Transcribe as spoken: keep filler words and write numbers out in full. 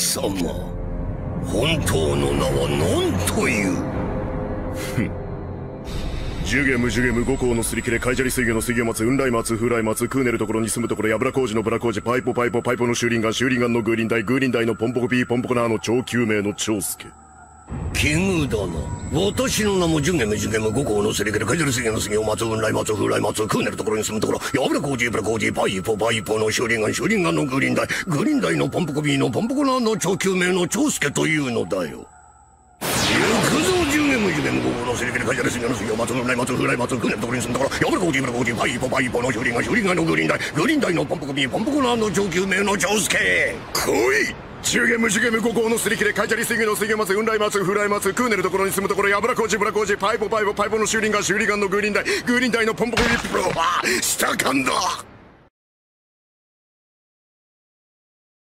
様、本当の名は何という？ ふん。ジュゲムジュゲム五行のすり切れ、カイジャリ水魚の水魚松、雲来松、風来松、クーネルところに住むところ、ヤブラ工事のブラ工事、パイポパイポパイポのシューリンガン、シューリンガンのグーリンダイ、グーリンダイのポンポコピー、ポンポコナーの超救命の長介。 奇遇だな。私の名もジュゲムジュゲム五行のすり切れ、カイジャリ水魚の水魚松、雲来松、風来松、クーネルところに住むところ、ヤブラ工事、ブラ工事、パイポパイポのシューリンガン、シューリンガンのグーリンダイ、グーリンダイのポンポコピーのポンポコナーの超救命の長介というのだよ。行くぞ、ジュゲムジュゲム五行のすり切れ、カイジャリ水魚の水魚松、雲来松、風来松、クーネルところに住むところ、ヤブラ工事、ブラ工事、パイポパイポのシューリンガン、シューリンガンのグーリンダイ、グーリンダイのポンポコピー、ポンポコナーの超救命の長介。 来い！ジュゲムジュゲム五行のすり切れ、カイジャリ水魚の水魚松、雲来松、風来松、クーネルところに住むところ、ヤブラ工事、ブラ工事、パイポパイポパイポのシューリンガン、シューリンガンのグーリンダイ、グーリンダイのポンポコピー、プロは下感だ。